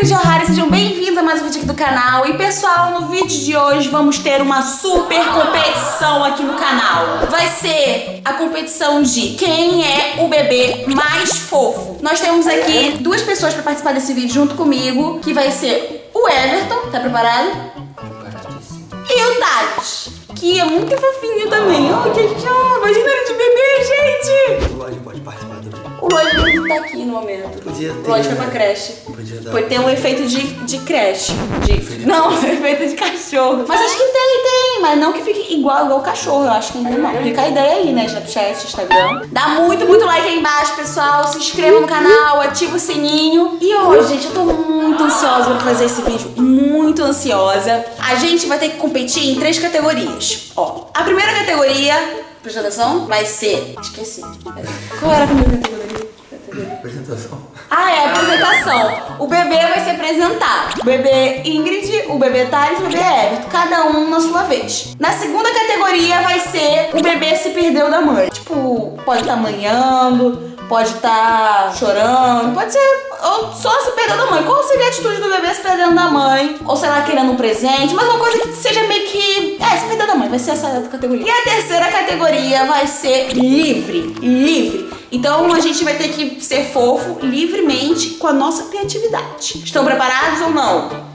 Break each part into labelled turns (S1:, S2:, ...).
S1: de Ohara, sejam bem-vindos a mais um vídeo aqui do canal. E pessoal, no vídeo de hoje vamos ter uma super competição aqui no canal. Vai ser a competição de quem é o bebê mais fofo. Nós temos aqui duas pessoas para participar desse vídeo junto comigo, que vai ser o Everton, tá preparado?
S2: Preparadíssimo.
S1: E o Thales, que é muito fofinho também. Oh, que chama, imagina ele de bebê, gente!
S2: O Lodge pode participar também.
S1: O Lodge não tá aqui no momento.
S2: Podia ter.
S1: O Lodge foi pra creche.
S2: Podia dar.
S1: Pode ter um efeito de creche. Não, efeito de cachorro. Mas acho que tem. Mas não que fique igual o cachorro. Eu acho que não. Fica a ideia aí, né? Snapchat, Instagram. Dá muito like aí embaixo, pessoal. Se inscreva no canal, ativa o sininho. E hoje, gente, eu tô muito ansiosa pra fazer esse vídeo. Muito ansiosa. A gente vai ter que competir em 3 categorias. Ó, a primeira categoria, presta atenção, vai ser... Esqueci. Qual era a primeira categoria?
S2: Apresentação.
S1: Ah, é, apresentação. O bebê vai se apresentar. O bebê Ingrid, o bebê Thales e o bebê Everton. Cada um na sua vez. Na segunda categoria vai ser o bebê se perdeu da mãe. Tipo, pode estar manhando, pode estar chorando, pode ser ou só se perdeu da mãe. Qual seria a atitude do bebê se perdendo da mãe? Ou sei lá, querendo um presente, mas uma coisa que seja meio que... se perdeu da mãe, vai ser essa categoria. E a terceira categoria vai ser livre. Então a gente vai ter que ser fofo livremente com a nossa criatividade. Estão preparados ou não?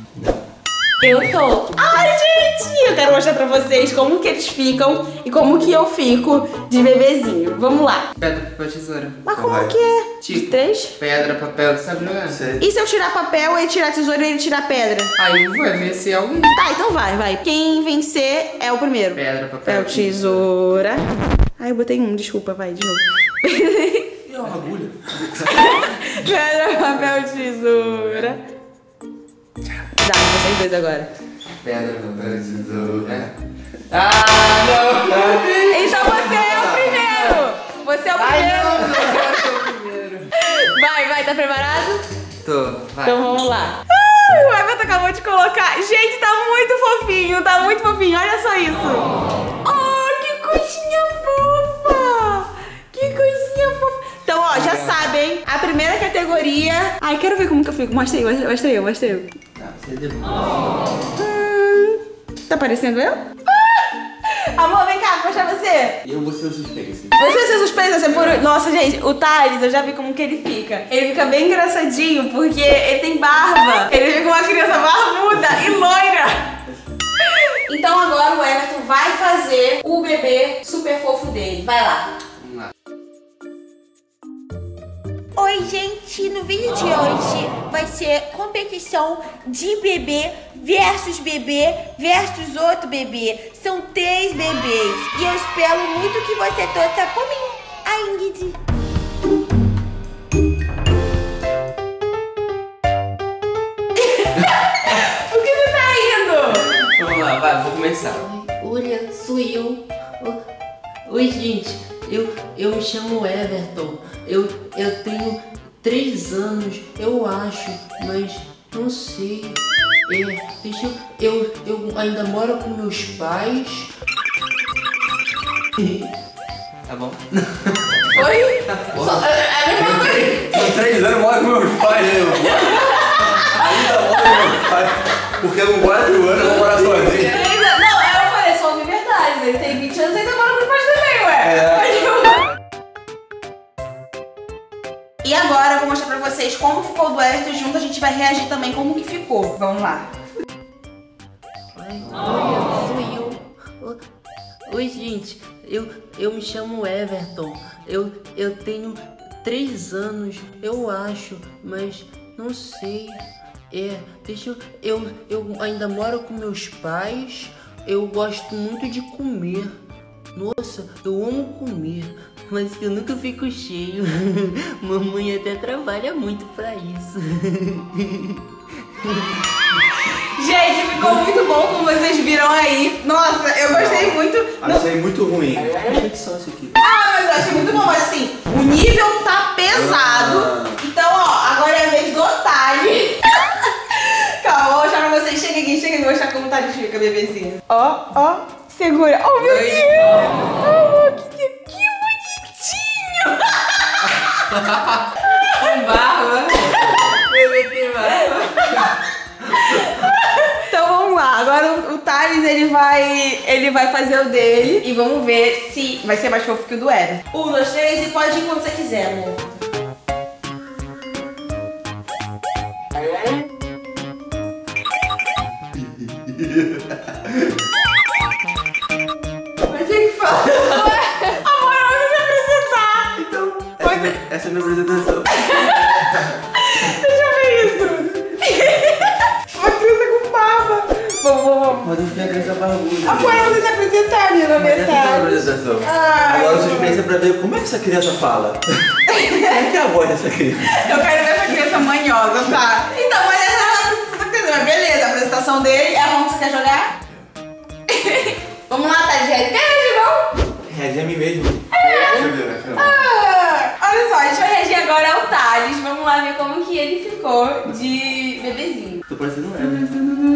S1: Eu tô. Ai, gente! Eu quero mostrar pra vocês como que eles ficam e como que eu fico de bebezinho. Vamos lá.
S3: Pedra, papel, tesoura.
S1: Mas como que é? De
S3: Tipo,
S1: 3?
S3: pedra, papel, sabe jogar?
S2: Sei.
S1: E se eu tirar papel, ele tirar tesoura e ele tirar pedra?
S3: Aí vai ver se é alguém.
S1: Tá, então vai. Quem vencer é o primeiro.
S3: Pedra, papel,
S1: tesoura. Ai, eu botei um, desculpa, vai, de novo.
S2: E é uma agulha.
S1: Pedra, papel, tesoura. Dá, vocês dois agora.
S3: Pedra, papel, tesoura. Ah, não!
S1: Então você é o primeiro! Você é o primeiro!
S3: Agora eu sou o primeiro.
S1: Vai, tá preparado?
S3: Tô, vai.
S1: Então vamos lá. O Everton acabou de colocar. Gente, tá muito fofinho, olha só isso. Oh, que coisinha fofa! Que coisinha fofa. Então, ó, já sabem, a primeira categoria... Ai, quero ver como que eu fico. Mostra eu.
S2: Tá, você deu.
S1: Tá parecendo eu? Amor, vem cá, vou mostrar você.
S2: E eu vou ser o suspense.
S1: Você vai ser suspensa, você por... Nossa, gente, o Thales, eu já vi como que ele fica. Ele fica bem engraçadinho, porque ele tem barba. Ele fica uma criança barbuda e loira. Então agora o Everton vai fazer o bebê super fofo dele. Vai lá.
S3: Vamos lá.
S4: Oi, gente! No vídeo de hoje vai ser competição de bebê versus outro bebê. São 3 bebês e eu espero muito que você torça por mim, a Ingrid.
S1: Por que você tá rindo?
S3: Vamos lá, vai, vou começar.
S5: Olha, sou eu. Oi, gente. Eu me chamo Everton. Eu tenho 3 anos, eu acho, mas não sei. Eu ainda moro com meus pais.
S3: Tá bom?
S1: Oi? É a mesma coisa.
S2: Com 3 anos eu moro com meus pais, né? Ainda moro com meus pais. Porque eu não moro com anos, eu vou morar sozinho.
S1: Não, eu falei só de verdade. Ele tem 20 anos e ainda mora com os pais também, ué. E agora eu vou mostrar pra vocês como ficou o do Everton e junto a gente vai reagir também como que ficou. Vamos lá.
S5: Olha, sou eu. Oi, gente. Eu me chamo Everton. Eu tenho 3 anos, eu acho, mas não sei. Eu ainda moro com meus pais. Eu gosto muito de comer. Nossa, eu amo comer, mas eu nunca fico cheio. Mamãe até trabalha muito pra isso.
S1: Gente, ficou muito bom, como vocês viram aí. Nossa, eu gostei muito.
S2: Achei muito ruim. Que edição esse aqui?
S1: Mas eu achei muito bom, mas assim, o nível tá pesado. Então, ó, agora é a vez do Thales. Calma, vou mostrar pra vocês. Chega aqui, vou mostrar como o Thales fica, bebezinho. Ó, segura. Oh, meu Deus! Que bonitinho!
S3: Com barba. Bebê tem barba.
S1: o Thales, ele vai fazer o dele e vamos ver se vai ser mais fofo que o do Everton. 1, 2, 3 e pode ir quando você quiser, amor. Mas tem que falar. Amor, eu vou me apresentar.
S2: Então, essa é a minha apresentação.
S1: Deixa eu ver isso. Uma criança com barba. Vamos.
S2: Mas eu fiquei a criança barbuda.
S1: Amor, eu vou se apresentar, menina,
S2: Mas essa é a
S1: metade.
S2: apresentação.
S1: Ai,
S2: Agora você pensa pra ver como é que essa criança fala. Como é que é a voz dessa criança?
S1: Eu quero ver essa criança manhosa, tá? Então, mas essa é a apresentação dele. Mas beleza, a apresentação dele é como você quer jogar? Vamos lá, Thales. Quer reagir, não?
S2: Reagir a mim mesmo. Deixa eu ver na câmera.
S1: Olha só, a gente vai reagir agora ao Thales. Vamos lá ver como que ele ficou de bebezinho.
S2: Tô parecendo um Everton.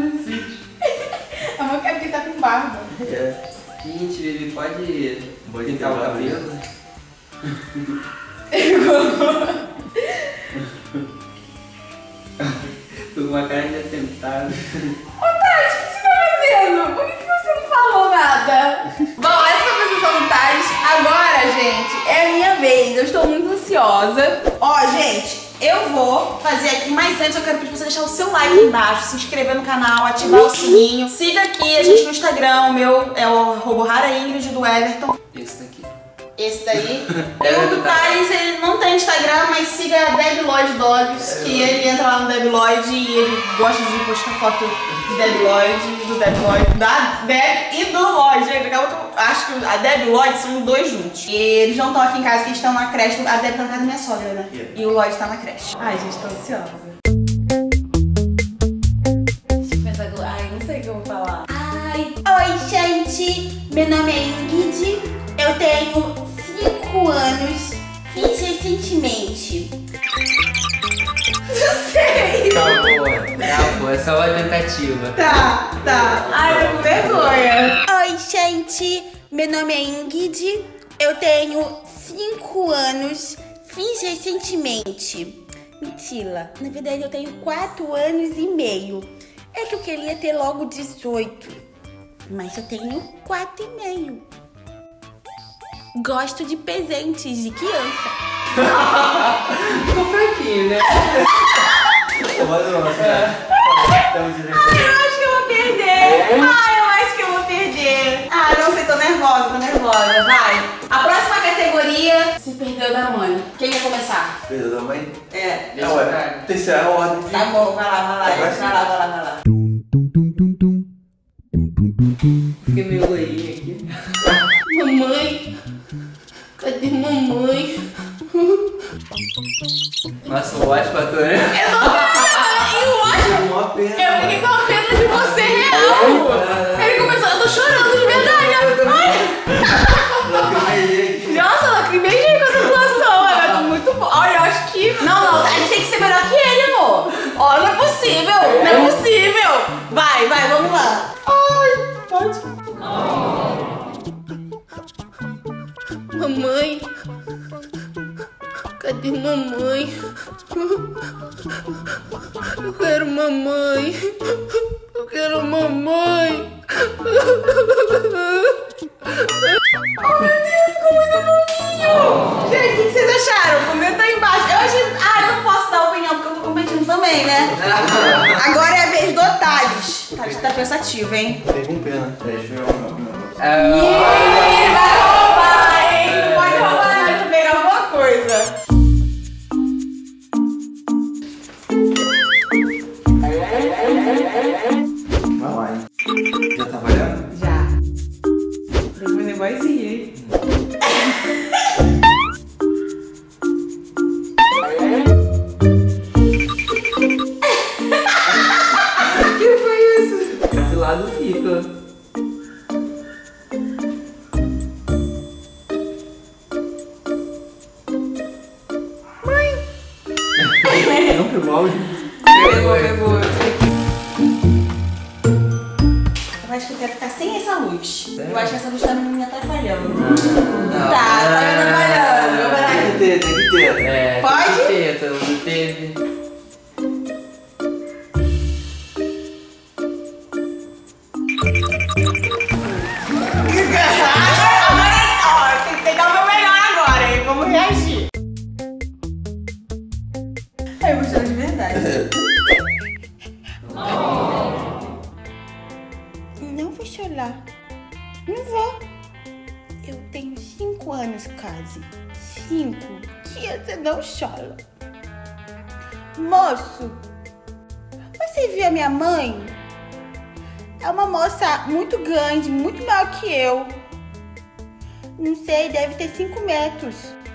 S1: Amor, quer porque tá com barba.
S2: É.
S3: Gente, bebê, pode
S2: Pode
S3: pintar o
S2: pintar o
S3: cabelo? Tô com uma cara de atentado.
S1: Ô, Thales, o que você tá fazendo? Por que você não falou nada? Bom, essa foi a apresentação do Thales. Agora, gente, é a minha vez. Eu estou muito ansiosa. Ó, gente, eu vou fazer aqui, mas antes eu quero pedir pra você deixar o seu like aí embaixo, se inscrever no canal, ativar o sininho. Siga aqui a gente no Instagram, o meu é o @RaraIngrid do Everton.
S3: Esse daqui.
S1: Esse daí. E o do Thales, ele não tem Instagram, mas siga Deb Lloyd Dogs, que ele entra lá no Deb Lloyd e ele gosta de postar foto de Deb Lloyd, da Deb e do Lloyd. Gente, acaba que eu acho que a Deb e o Lloyd são os dois juntos. E eles não estão aqui em casa, que eles estão na creche. A Deb tá na casa da minha sogra, né? E o Lloyd tá na creche. Ai, gente, tô ansiosa. Deixa eu pensar, ai, não sei o que eu vou falar.
S4: Ai, oi, gente. Meu nome é Ingrid. Eu tenho 5 anos. Fiz recentemente.
S1: Não sei.
S3: Calma, é só uma tentativa.
S1: Tá. Ai, eu tô com vergonha.
S4: Oi, gente. Meu nome é Ingrid. Eu tenho 5 anos. Fiz recentemente. Mentira. Na verdade, eu tenho 4 anos e meio. É que eu queria ter logo 18. Mas eu tenho 4 e meio. Gosto de presentes de criança.
S3: Ficou fraquinho, né?
S2: Olha o nosso,
S1: Eu acho que eu vou perder. Eu acho que eu vou perder. Não sei, tô nervosa. Vai. A próxima categoria, se perdeu da mãe. Quem vai começar?
S2: Perdeu da mãe?
S1: É.
S3: Deixa eu ver.
S2: Terceira ordem.
S1: Tá bom, vai lá.
S3: Fiquei meio loirinho aqui.
S5: Mamãe, cadê mamãe?
S3: Nossa, o ótimo ator, né?
S2: Uma pena.
S1: Eu fiquei com a pena de você real. Ele começou, eu tô chorando de verdade. Nossa, eu lacrimejei com essa atuação. Eu tô muito bom. Olha, eu acho que... Não, a gente tem que ser melhor que ele, amor. Ó, não é possível. Vai, vamos lá. Ai, pode.
S5: Mamãe, cadê mamãe? Eu quero mamãe.
S1: Gente, o que vocês acharam? Comenta aí embaixo. Eu achei... eu não posso dar opinião porque eu tô competindo também, né? Agora é a vez do Thales. Thales tá pensativo, hein?
S2: Fiquei com pena. Deixa eu ver o meu.
S1: Ele vai roubar, hein? Não pode roubar, não. Deixa eu pegar alguma coisa.
S2: Vai lá, hein? Já tá valendo?
S1: Já. Tem que fazer vozinha, hein? Que foi isso?
S3: Esse lado fica.
S2: Não pegou áudio.
S3: Pegou.
S1: Eu acho que eu quero ficar sem essa luz. Eu acho que essa luz tá me atrapalhando.
S3: Não.
S1: Tá me atrapalhando.
S2: Tem que ter.
S3: É,
S1: Pode?
S3: Todo mundo teve.
S4: Não vou chorar. Não vou. Eu tenho 5 anos, quase. 5. Criança não chora. Moço, você viu a minha mãe? É uma moça muito grande, muito maior que eu. Não sei, deve ter 5 metros.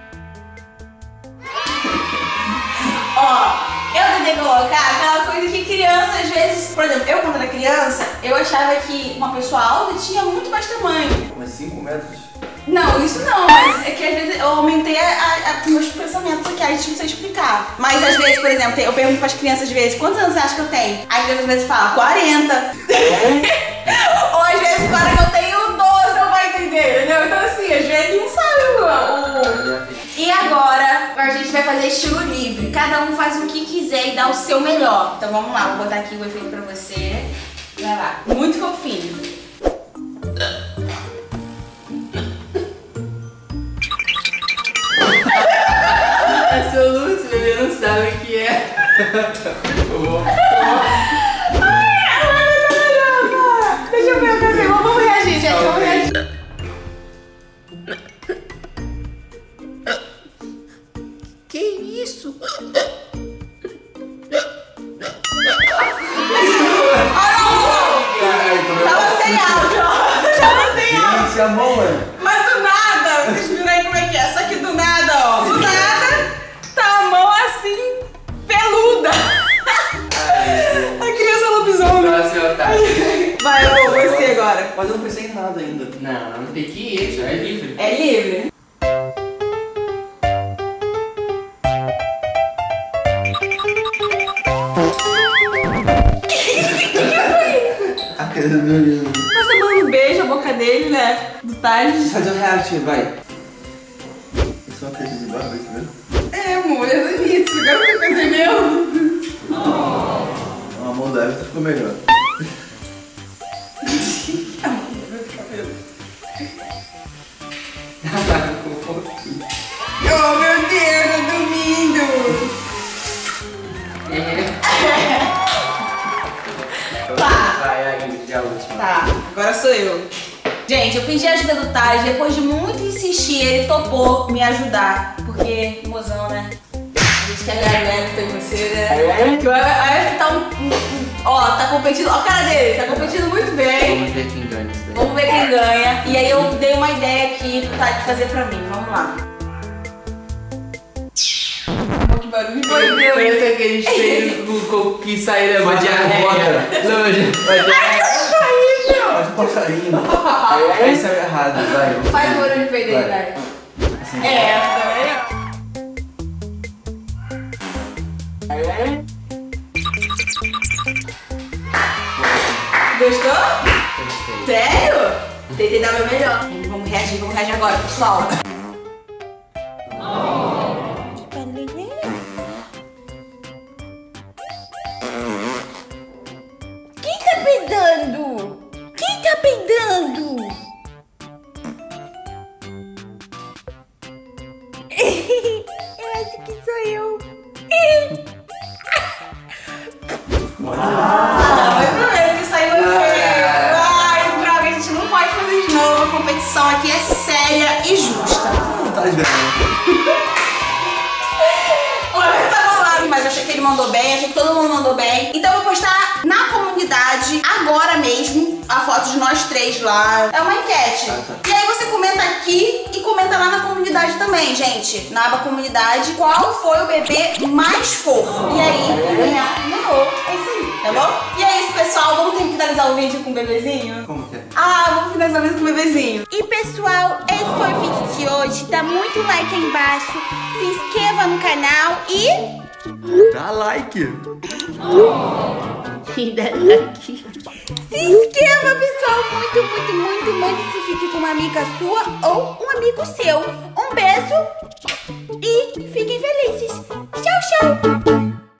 S1: Ó, eu tentei colocar aquela coisa que criança, às vezes... Por exemplo, eu quando era criança, eu achava que uma pessoa alta tinha muito mais tamanho.
S2: Mas 5 metros?
S1: Não, isso não, mas é que às vezes eu aumentei meus pensamentos aqui, a gente não sei explicar. Mas às vezes, por exemplo, eu pergunto para as crianças às vezes, quantos anos você acha que eu tenho? As crianças às vezes falam, 40. Ou às vezes, para que eu tenho 12, não vai entender, entendeu? Então assim, às vezes não sabe E agora, a gente vai fazer estilo livre. Cada um faz o que quiser e dá o seu melhor. Então vamos lá, vou botar aqui o efeito pra você. Vai lá, muito fofinho.
S3: É soluço, bebê não sabe o que é.
S1: Deixa eu ver o que eu sei. Vamos reagir, gente. Vamos reagir.
S5: Que isso?
S1: Tava sem áudio, ó. Tava sem áudio.
S2: Gente, a mão, mano.
S1: Mas do nada, vocês viram aí como é que é? Só que do nada, ó. Do nada, tá a mão assim, peluda. A criança lobisomem.
S3: Próximo otário.
S1: Vai, ô, você agora.
S2: Mas eu não pensei em nada ainda.
S3: Não, não tem que ir, isso é livre.
S1: É livre?
S2: A criança me olhando.
S1: Nós tá dando um beijo a boca dele, né? Do Thales.
S2: Fazer um react, vai. Isso é uma coisa de barba, isso mesmo?
S1: É, amor, é bonito. Agora você percebeu?
S2: A mão da Everton ficou melhor.
S1: Oh, meu Deus, eu tô dormindo.
S3: Vai, aí, já a última.
S1: Tá, agora sou eu. Gente, eu pedi a ajuda do Thales, depois de muito insistir, ele topou me ajudar. Porque, mozão, né? A gente quer ganhar o Everton e você, né? Que o Everton tá ó, tá competindo, ó a cara dele, tá competindo muito bem.
S3: Vamos ver quem ganha isso daí.
S1: Vamos ver quem ganha. E aí eu dei uma ideia aqui pro Thales fazer pra mim, vamos lá. Que barulho foi, Deus.
S3: Parece aqueles peitos que saíram da diarreia.
S2: Faz um passarinho. Esse é errado, vai.
S1: Faz o barulho de peito dele,
S2: Vai.
S1: vai.
S2: Assim.
S1: É, também. Gostou?
S3: Gostei.
S1: Sério? Tentei dar meu melhor. Vamos reagir agora, pessoal.
S4: Quem tá peidando? Quem tá peidando? Eu acho que sou eu.
S1: Mas primeiro que saiu feio. Ai, droga, a gente não pode fazer de novo. A competição aqui é séria e justa.
S2: Vontade de ganhar.
S1: Olha, tá bolado, mas eu achei que ele mandou bem, achei que todo mundo mandou bem. Então eu vou postar na comunidade agora mesmo a foto de nós três lá. É uma enquete.
S2: Tá.
S1: E aí você comenta aqui e comenta lá na comunidade também, gente. Na aba comunidade, qual foi o bebê mais fofo? E aí, ganhar, ganhou. É isso aí, tá bom? E é isso, pessoal. Vamos ter que finalizar o vídeo com o bebezinho?
S2: Como que é?
S1: Ah, vamos finalizar o vídeo com o bebezinho.
S4: E pessoal, esse foi o vídeo de hoje. Dá muito like aí embaixo. Se inscreva no canal e...
S2: Dá like.
S4: Se inscreva, pessoal. Muito. Mande esse vídeo com uma amiga sua ou um amigo seu. Um beijo e fiquem felizes. Tchau, tchau.